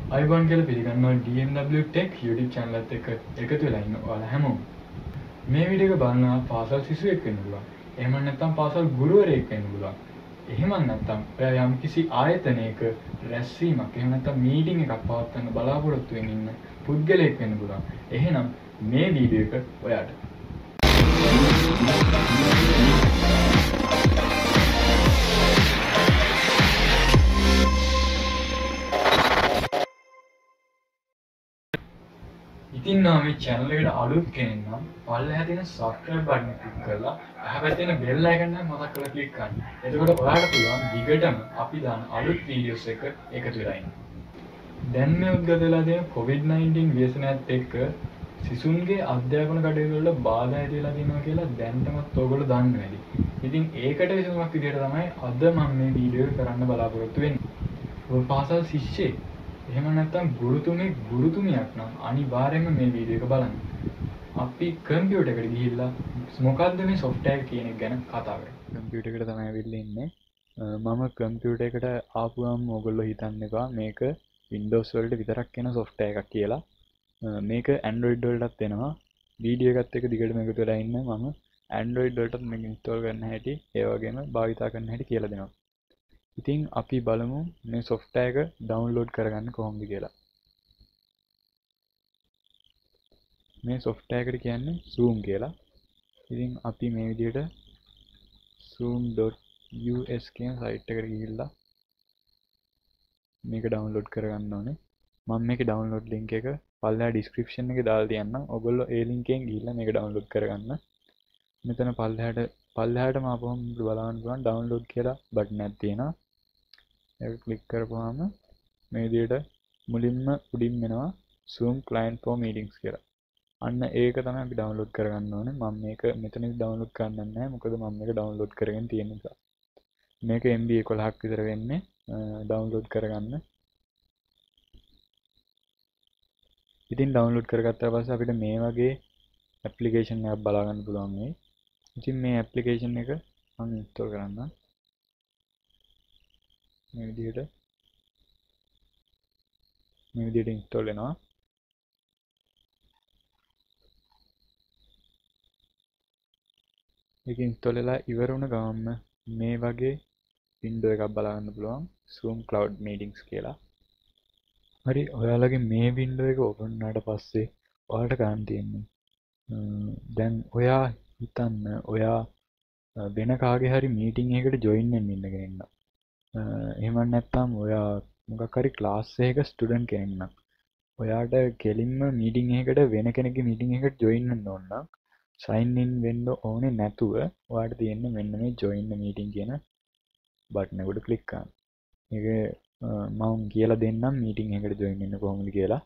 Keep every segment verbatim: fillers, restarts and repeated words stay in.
අයිබෝන් කියලා පිළිගන්නවා D M W Tech YouTube channel එකත් එක්ක එකතු වෙලා ඉන්න ඔයාලා හැමෝම. මේ වීඩියෝ එක බලනවා පාසල් සිසුවෙක් වෙන්න පුළුවන්. එහෙම නැත්නම් පාසල් ගුරුවරයෙක් වෙන්න පුළුවන්. එහෙම නැත්නම් ඔයා යම්කිසි ආයතනයක රැස්වීමක් එහෙම නැත්නම් මීටින් එකක් පවත්වන්න බලාපොරොත්තු වෙමින් ඉන්න පුද්ගලයෙක් වෙන්න පුළුවන්. එහෙනම් මේ වීඩියෝ එක ඔයාට. ඉතින් මේ channel එකට අලුත් කෙනෙක් නම් පල්ලෙහා තියෙන subscribe button එක click කරලා එහා පැත්තේ තියෙන bell icon එක මතක් කරලා click කරන්න. එතකොට ඔයාලට පුළුවන් දිගටම අපි දාන අලුත් videos එක එකතු වෙලා ඉන්න. දැන් මේ උද්ගත වෙලා තියෙන covid nineteen ව්‍යසනයත් එක්ක සිසුන්ගේ අධ්‍යාපන කටයුතු වල බාධා ඇති වෙලා තියෙනවා කියලා දැන්ටමත් ඔයගොල්ලෝ දන්න වැඩි. ඉතින් ඒකට විසඳුමක් විදිහට තමයි අද මම මේ වීඩියෝ එක කරන්න බලාපොරොත්තු වෙන්නේ. ඔය පාසල් ශිෂ්‍යෙක් එහෙම නැත්නම් ගුරුතුමෙක් ගුරුතුමියක් නම් අනිවාර්යයෙන්ම මේ වීඩියෝ එක බලන්න. අපි කම්පියුටර් එකට ගිහිල්ලා මොකද්ද මේ software කියන එක ගැන කතා කරමු. කම්පියුටර් එකට තමයි ඇවිල්ලා ඉන්නේ. මම කම්පියුටර් එකට ආපුවම ඔයගොල්ලෝ හිතන්න එපා මේක Windows වලට විතරක් එන software එකක් කියලා. මේක Android වලටත් එනවා. වීඩියෝ එකත් එක්ක දිගටම එකතු වෙලා ඉන්න මම Android වලටත් මේක install කරන්න හැටි ඒ වගේම භාවිතා කරන්න හැටි කියලා දෙනවා. ඉතින් අපි බලමු මේ software එක download කරගන්න කොහොමද කියලා. මේ software එකට කියන්නේ Zoom කියලා. ඉතින් අපි මේ විදිහට zoom dot U S කියන site එකට ගිහිල්ලා මේක download කරගන්න ඕනේ. මම මේකේ download link එක පල්ලෙහා description එකේ දාලා තියන්නම්. ඔයගොල්ලෝ ඒ link එකෙන් ගිහිල්ලා මේක download කරගන්න. මෙතන පල්ලෙහාට පල්ලෙහාටම ආපුවම බලන්න පුළුවන් download කියලා button එකක් තියෙනවා. ඒක ක්ලික් කරපුවාම මේ විදිහට මුලින්ම උඩින් එනවා Zoom client for meetings කියලා. අන්න ඒක තමයි අපි download කරගන්න ඕනේ. මම මේක මෙතනදි download කරන්න නැහැ. මොකද මම මේක download කරගෙන තියෙන නිසා. මේක M B eleven විතර වෙන්නේ download කරගන්න. ඉතින් download කරගත්තා පස්සේ අපිට මේ වගේ application එකක් බලා ගන්න පුළුවන් වෙයි. ඉතින් මේ application එක මම install කරන්නම්. මේ විදිහට මේ විදිහට install වෙනවා. ඒක install වෙලා ඉවර වුණ ගමන්ම මේ වගේ window එකක් බලා ගන්න පුළුවන් Zoom Cloud Meetings කියලා. හරි ඔයාලගේ මේ window එක open වුණාට පස්සේ ඔයාලට ගන්න තියෙන්නේ දැන් ඔයා හිතන්න ඔයා වෙන කාගේ හරි meeting එකකට join වෙන්න ඉන්න කෙනෙක් නම් එහෙම නැත්නම් ඔයා මොකක් හරි class එකක student කෙනෙක් නම් ඔයාට කෙලින්ම meeting එකකට වෙන කෙනෙක්ගේ meeting එකකට join වෙන්න ඕන නම් sign in වෙන්න ඕනේ නැතුව ඔයාලට තියෙන්නේ මෙන්න මේ join the meeting කියන බටන් එකට ක්ලික් කරන්න. මේක මම කියලා දෙන්නම් meeting එකකට join වෙන්න කොහොමද කියලා.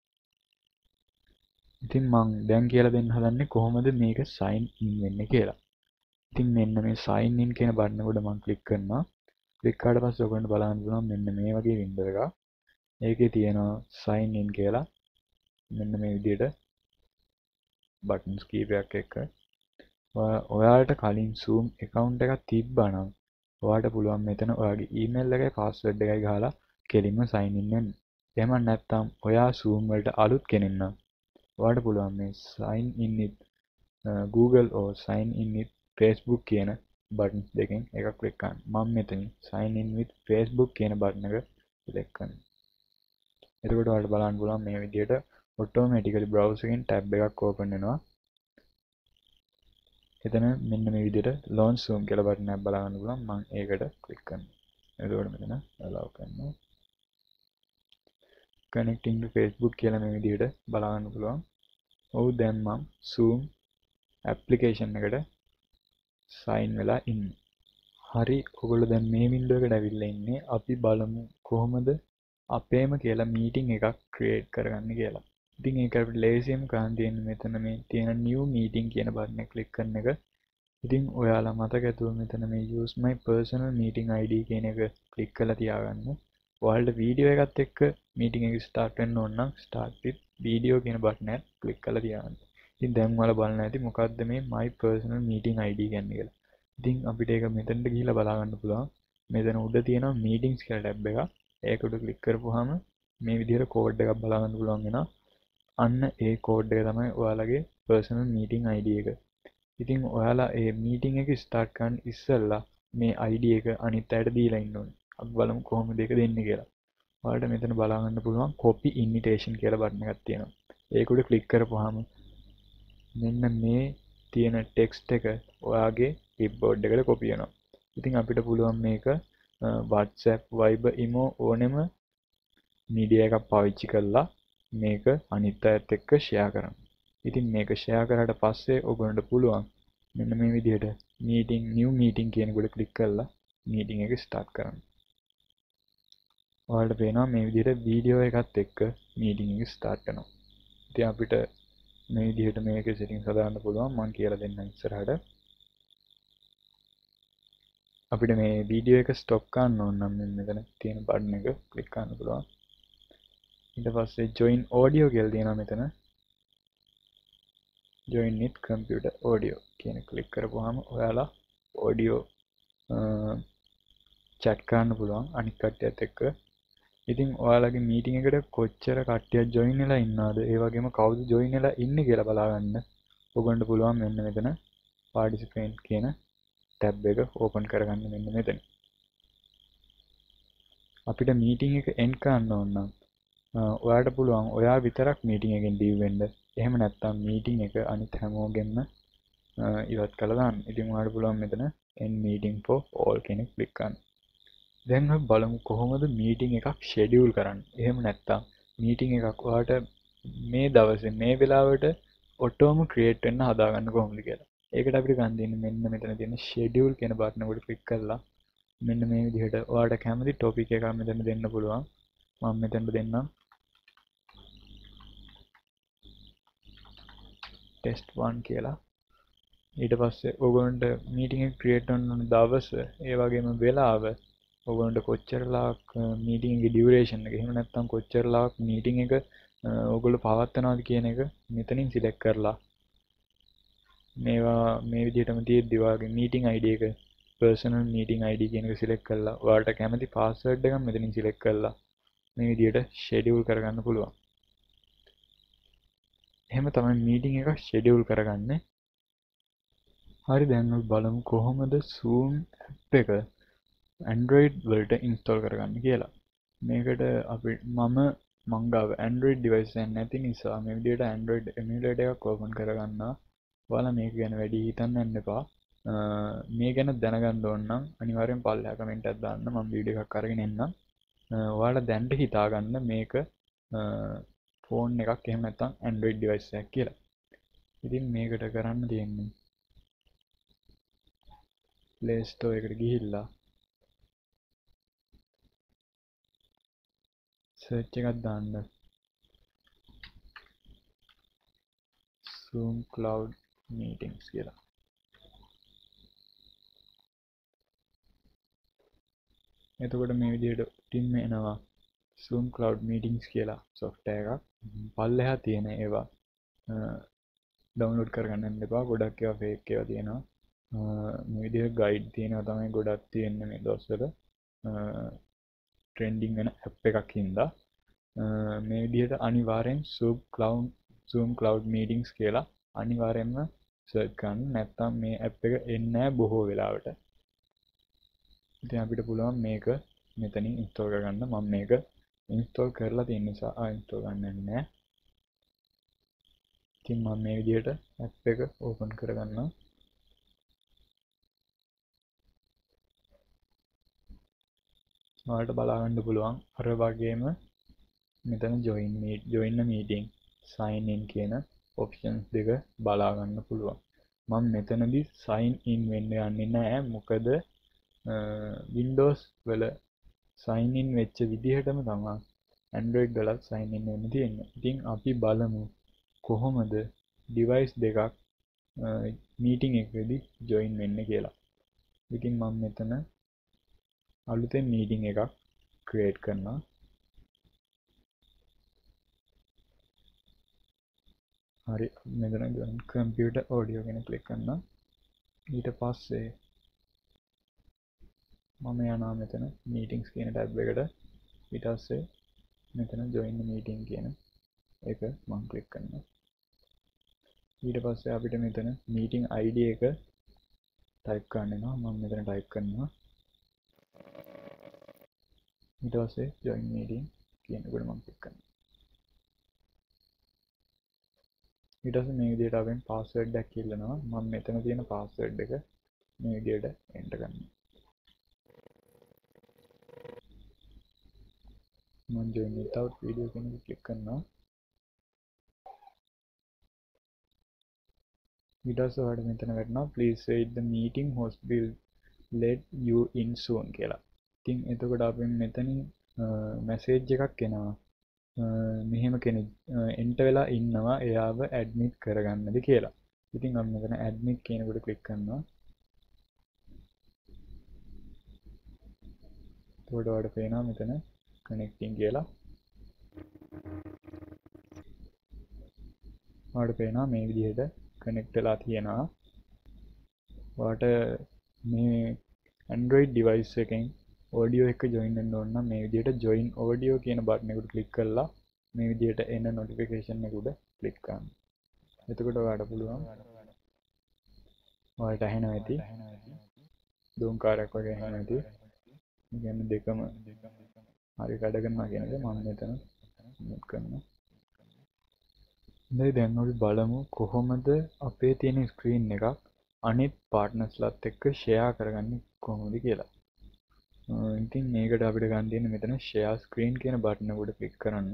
ඉතින් මම දැන් කියලා දෙන්න හදන්නේ කොහොමද මේක sign in වෙන්නේ කියලා. ඉතින් මෙන්න මේ sign in කියන බටන් එකට මම ක්ලික් කරනවා. ක්ලික් කරාට පස්සේ ඔයගොල්ලන්ට බලන්න පුළුවන් මෙන්න මේ වගේ window එකක්. ඒකේ තියෙනවා sign in කියලා. මෙන්න මේ විදිහට buttons කීපයක් එක්ක ඔයාලට කලින් Zoom account එකක් තිබ්බා නම් ඔයාලට පුළුවන් මෙතන ඔයාගේ email එකයි password එකයි ගහලා කෙලින්ම sign in වෙන්න. එහෙම නැත්නම් ඔයා Zoom වලට අලුත් කෙනෙක් නම් ඔයාලට පුළුවන් මේ sign in with Google or sign in with Facebook කියන buttons දෙකෙන් එකක් ක්ලික් කරන්න. මම මෙතන sign in with Facebook කියන button එක ක්ලික් කරනවා. එතකොට ඔයාලට බලන්න පුළුවන් මේ විදිහට automatically browser එකෙන් tab එකක් open වෙනවා. එතන මෙන්න මේ විදිහට launch Zoom කියලා බටන් එකක් බලා ගන්න පුළුවන්. මම ඒකට ක්ලික් කරනවා. එතකොට මෙතන allow කරනවා. connecting to Facebook කියලා මේ විදිහට බලා ගන්න පුළුවන්. ඔව් දැන් මම Zoom application එකට sign වෙලා ඉන්නේ. හරි ඔයගොල්ලෝ දැන් මේ window එකට ඇවිල්ලා ඉන්නේ. අපි බලමු කොහොමද අපේම කියලා meeting එකක් create කරගන්න කියලා. ඉතින් ඒක අපිට ලේසියෙන්ම කරන්න තියෙන්නේ මෙතන මේ තියෙන new meeting කියන බටන් එක ක්ලික් කරන එක. ඉතින් ඔයාලා මතක ඇතුව මෙතන මේ use my personal meeting I D කියන එක ක්ලික් කරලා තියාගන්න. ඔයාලට වීඩියෝ එකත් එක්ක meeting එක start වෙන්න ඕන නම් start with video කියන බටන් එක ක්ලික් කරලා තියාගන්න. ඉතින් දැන් ඔයාලා බලන්න ඇති මොකද්ද මේ my personal meeting I D කියන්නේ කියලා. ඉතින් අපිට ඒක මෙතනට ගිහිල්ලා බලා ගන්න පුළුවන්. මෙතන උඩ තියෙනවා meetings කියලා ටැබ් එකක්. ඒක උඩ ක්ලික් කරපුවාම මේ විදිහට කෝඩ් එකක් බලා ගන්න පුළුවන් වෙනවා. අන්න ඒ කෝඩ් එක තමයි ඔයාලගේ personal meeting I D එක. ඉතින් ඔයාලා ඒ meeting එක start කරන්න ඉස්සෙල්ලා මේ I D එක අනිත් අයට දීලා ඉන්න ඕනේ. අපි බලමු කොහොමද ඒක දෙන්නේ කියලා. ඔයාලට මෙතන බලා ගන්න පුළුවන් copy invitation කියලා බටන් එකක් තියෙනවා. ඒක උඩ ක්ලික් කරපුවාම මෙන්න මේ තියෙන ටෙක්ස්ට් එක ඔයාගේ clipboard එකට copy වෙනවා. ඉතින් අපිට පුළුවන් මේක WhatsApp, Viber, Imo ඕනෙම මීඩියා එකක් පාවිච්චි කරලා මේක අනිත් අයත් එක්ක share කරන්න. ඉතින් මේක share කරාට පස්සේ ඔයගොල්ලන්ට පුළුවන් මෙන්න මේ විදිහට meeting new meeting කියන එකට ක්ලික් කරලා meeting එක start කරන්න. ඔයාලට පේනවා මේ විදිහට වීඩියෝ එකත් එක්ක meeting එක start වෙනවා. ඉතින් අපිට මේ විදිහට මේකේ settings හදාගන්න පුළුවන්. මම කියලා දෙන්නම් ඉස්සරහට. අපිට මේ වීඩියෝ එක stop කරන්න ඕන නම් මෙතන තියෙන බටන් එක ක්ලික් කරන්න පුළුවන්. ඊට පස්සේ join audio කියලා තියෙනවා මෙතන. join with computer audio කියන ක්ලික් කරපුවාම ඔයාලා audio chat කරන්න පුළුවන් අනිත් කට්ටියත් එක්ක. ඉතින් ඔයාලගේ meeting එකට කොච්චර කට්ටියක් join වෙලා ඉන්නවද ඒ වගේම කවුද join වෙලා ඉන්නේ කියලා බලා ගන්න ඔයගොල්ලන්ට පුළුවන් මෙන්න මෙතන participant කියන tab එක open කරගන්න මෙන්න මෙතන. අපිට meeting එක end කරන්න ඕන නම් ඔයාලට පුළුවන් ඔයා විතරක් meeting එකෙන් leave වෙන්න. එහෙම නැත්නම් meeting එක අනිත් හැමෝගෙම ඉවත් කරලා දාන්න. ඉතින් ඔයාලට පුළුවන් මෙතන end meeting for all කියන එක ක්ලික් කරන්න. දැන් අපි බලමු කොහොමද meeting එකක් schedule කරන්නේ. එහෙම නැත්නම් meeting එකක් ඔයාලට මේ දවසේ මේ වෙලාවට ඔටෝම create වෙන්න හදාගන්න කොහොමද කියලා. ඒකට අපිට ගන්න දෙන්නේ මෙන්න මෙතන තියෙන schedule කියන බටන් එකට ක්ලික් කරලා මෙන්න මේ විදිහට ඔයාලට කැමති topic එකක් මෙතන දෙන්න පුළුවන්. මම මෙතන දෙන්නම් test one කියලා. ඊට පස්සේ ඔයගොල්ලන්ට meeting එක create කරන දවස ඒ වගේම වෙලාව ඔයගොල්ලන්ට කොච්චරලාක් meeting එකේ duration එක එහෙම නැත්නම් කොච්චරලාක් meeting එක ඔයගොල්ලෝ පවත්වනවාද කියන එක මෙතනින් select කරලා මේවා මේ විදිහටම තියෙද්දි ඔයාගේ meeting I D එක personal meeting I D කියන එක select කරලා ඔයාලට කැමති password එකක් මෙතනින් select කරලා මේ විදිහට schedule කරගන්න පුළුවන්. එහෙම තමයි meeting එක schedule කරගන්නේ. හරි දැන් අපි බලමු කොහොමද Zoom app එක Android වලට install කරගන්න කියලා. මේකට අපි මම මං ගාව Android device එක නැති නිසා මේ විදිහට Android emulator එකක් open කරගන්නවා. ඔයාලා මේක ගැන වැඩි හිතන්න යන්න එපා. මේ ගැන දැනගන්න ඕන නම් අනිවාර්යෙන් පල්ලෙහා කමෙන්ට් එකක් දාන්න. මම වීඩියෝ එකක් අරගෙන එන්නම්. ඔයාලා දැන්ට හිතාගන්න මේක ෆෝන් එකක් එහෙම නැත්නම් Android device එකක් කියලා. ඉතින් මේකට කරන්න තියෙන්නේ Play Store එකට ගිහිල්ලා search එකක් දාන්න Zoom Cloud Meetings කියලා. එතකොට මේ විදිහට ටිම් එනවා Zoom Cloud Meetings කියලා software එකක්. පල්ලෙහා තියෙන ඒවා download කරගන්න යන්න එපා. ගොඩක් ඒවා fake ඒවා තියෙනවා. මේ විදිහට guide තියෙනවා තමයි ගොඩක් තියෙන්නේ මේ දවස්වල. trending වෙන app එකක් හින්දා මේ විදිහට අනිවාර්යෙන් Zoom Cloud Zoom Cloud Meetings කියලා අනිවාර්යෙන්ම search කරන්න. නැත්නම් මේ app එක එන්නේ නැහැ බොහෝ වෙලාවට. ඉතින් අපිට පුළුවන් මේක මෙතනින් install කරගන්න. මම මේක install කරලා තියෙන නිසා uninstall ගන්න නැහැ. ඉතින් මම මේ විදිහට app එක open කරගන්නවා. ඔයාලට බලා ගන්න පුළුවන් අර වගේම මෙතන join meet join a meeting sign in කියන options දෙක බලා ගන්න පුළුවන්. මම මෙතනදී sign in වෙන්න යන්නේ නැහැ. මොකද Windows වල sign in වෙච්ච විදිහටම තමයි Android වලත් sign in වෙන්න තියෙන්නේ. ඉතින් අපි බලමු කොහොමද device දෙකක් meeting එකකදී join වෙන්නේ කියලා. ඉතින් මම මෙතන අලුතෙන් meeting එකක් create කරනවා. හරි මෙතන computer audio ගැන click කරනවා. ඊට පස්සේ මම යනවා මෙතන meetings කියන tab එකට. ඊට පස්සේ මෙතන join the meeting කියන එක මම ක්ලික් කරනවා. ඊට පස්සේ අපිට මෙතන meeting I D එක type කරන්න වෙනවා. මම මෙතන type කරනවා. ඊට පස්සේ join meeting කියනකොට මම ක්ලික් කරනවා. ඊට පස්සේ මේ විදිහට අපෙන් password එකක් ඉල්ලනවා. මම මෙතන තියෙන password එක මේ විදිහට enter කරනවා. මම join without video කියන එක ක්ලික් කරනවා. ඊට පස්සේ ඔයාලට මෙතන වැටෙනවා please wait the meeting host will let you in soon කියලා. ඉතින් එතකොට අපෙන් මෙතනින් message එකක් එනවා. මෙහෙම කෙනෙක් enter වෙලා ඉන්නවා එයාව admit කරගන්නද කියලා. ඉතින් අපි මෙතන admit කියනකොට ක්ලික් කරනවා. එතකොට ඔයාලට පේනවා මෙතන connecting කියලා. ඔයාලට පේනවා මේ විදිහට connect වෙලා තියෙනවා. ඔයාලට මේ Android device එකෙන් audio එක join වෙන්න ඕන නම් මේ විදිහට join audio කියන button එකට click කරලා මේ විදිහට එන notification එක උඩ click කරන්න. එතකොට ඔයාලට පුළුවන් ඔයාලට ඇහෙනවා ඇති. දුම්කාරයක් වගේ ඇහෙනවා ඇති. ඒ කියන්නේ දෙකම හරි වැඩ කරනවා කියන එක මම මෙතන note කරනවා. ඉතින් දැන් අපි බලමු කොහොමද අපේ තියෙන screen එකක් අනිත් partnersලාත් එක්ක share කරගන්නේ කොහොමද කියලා. ඉතින් මේකට අපිට ගන්න තියෙන්නේ මෙතන share screen කියන button එක උඩ click කරන්න.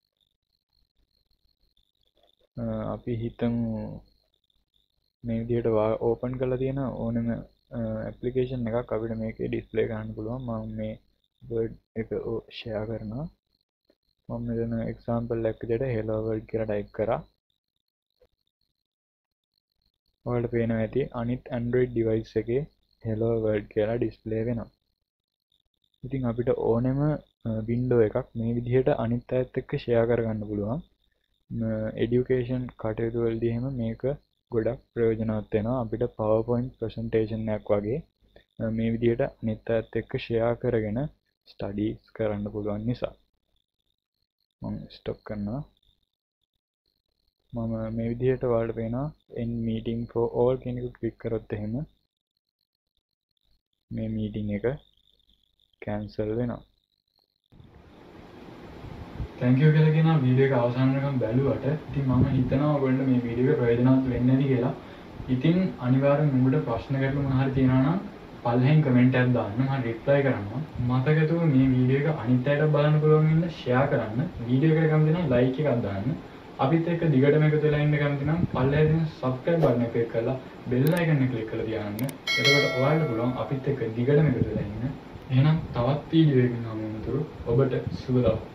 අපි හිතමු මේ විදිහට open කරලා තියෙන ඕනම application එකක් අපිට මේකේ display කරන්න පුළුවන්. මම මේ word එක share කරනවා. මම මෙතන example එකක් විදිහට hello world කියලා type කරා. ඔයාලට පේනවා ඇති අනිත් Android device එකේ hello world කියලා display වෙනවා. ඉතින් අපිට ඕනෙම window එකක් මේ විදිහට අනිත් අයත් එක්ක share කරගන්න පුළුවන්. education කටයුතු වලදී එහෙම මේක ගොඩක් ප්‍රයෝජනවත් වෙනවා. අපිට PowerPoint presentation එකක් වගේ මේ විදිහට අනිත් අයත් එක්ක share කරගෙන studies කරන්න පුළුවන් නිසා. මම stop කරනවා. මම මේ විදිහට ඔයාලට පේනවා end meeting for all කියන එක click කරොත් එහෙම මේ meeting එක cancel වෙනවා. thank you කියලා කියන වීඩියෝ එක අවසන් වෙනකම් බැලුවට ඉතින් මම හිතනවා ඔයගොල්ලන්ට මේ වීඩියෝ එක ප්‍රයෝජනවත් වෙන්නේ නැති කියලා. ඉතින් අනිවාර්යෙන් මුගට ප්‍රශ්න ගැටලු මොනවා හරි තියෙනවා නම් පල්ලෙන් කමෙන්ට් එකක් දාන්න මම රිප්ලයි කරනවා. මතකතුව මේ වීඩියෝ එක අනිත් අයට බලන්න පුළුවන් ඉන්න ෂෙයා කරන්න. වීඩියෝ එකට කැමති නම් ලයික් එකක් දාන්න. අපිත් එක්ක දිගටම එකතු වෙලා ඉන්න කැමති නම් පල්ලෙන් තියෙන subscribe button එක click කරලා bell icon එක click කරලා තියාගන්න. එතකොට ඔයාලට පුළුවන් අපිත් එක්ක දිගටම එකතු වෙලා ඉන්න. එහෙනම් තවත් වීඩියෝ එකකින් හමු වෙනතුරු ඔබට සුබ දවසක්.